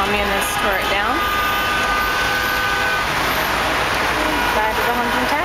communists tore it down. Back to the honking